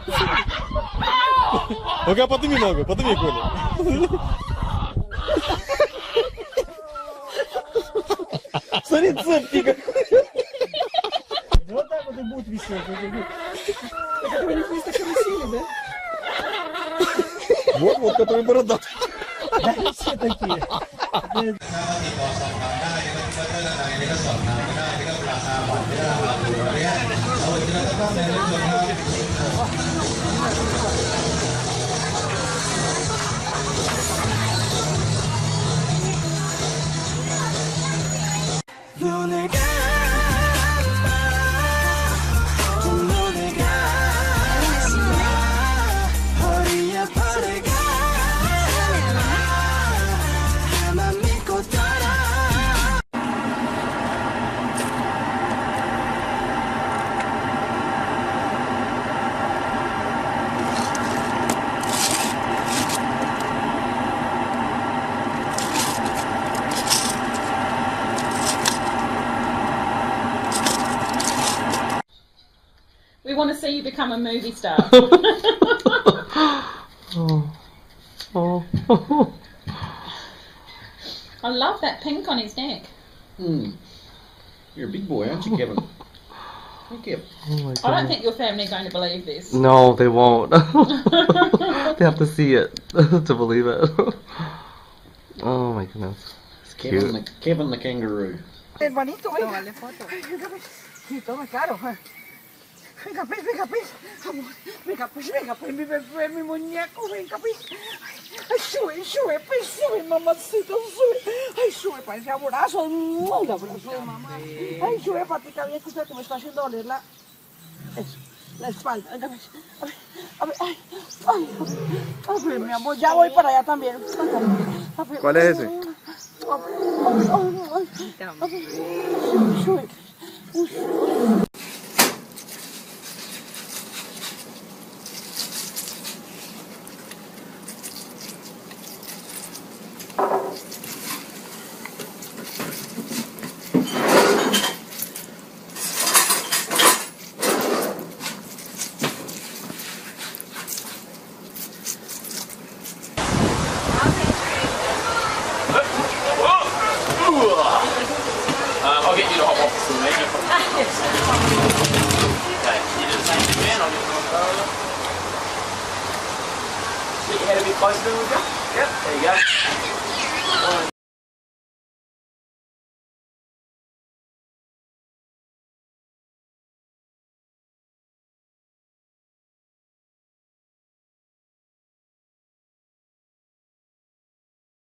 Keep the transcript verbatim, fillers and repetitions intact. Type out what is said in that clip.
Ну-ка, подними ногу, подними, Коля. Смотри, цепки какой. Вот так вот и будет висеть. Так это они вместо карусели, да? Вот, вот, который бородатый. Да, все такие. We want to see you become a movie star. Oh. Oh. I love that pink on his neck. Hmm. You're a big boy, aren't you, Kevin? Thank you. Oh I don't think your family are going to believe this. No, they won't. They have to see it to believe it. Oh my goodness. It's cute. Kevin the, Kevin the kangaroo. Es bonito, venga. Sí, toma caro. Venga, pues, venga, pues. Venga, pues, venga, pues, mi bebé, mi muñeco, venga, pues. Ay, sube, sube, pues, sube, mamacita, sube. Ay, sube, parece abrazo. Un abrazo de mamá. Ay, sube, patita, bien que usted que me está haciendo doler la... Eso, la espalda. Venga, pues. A ver, a ver, ay, ay, a ver, mi amor, ya voy para allá también. A ver, ¿Cuál es ese? A ver, ay, ay, ay, a ver, sube, sube. Uy. Um, I'll get you to hop off the menu. Okay, you do the same thing again. I'll get you on over. Get your head a bit closer to me, Yep, there you go.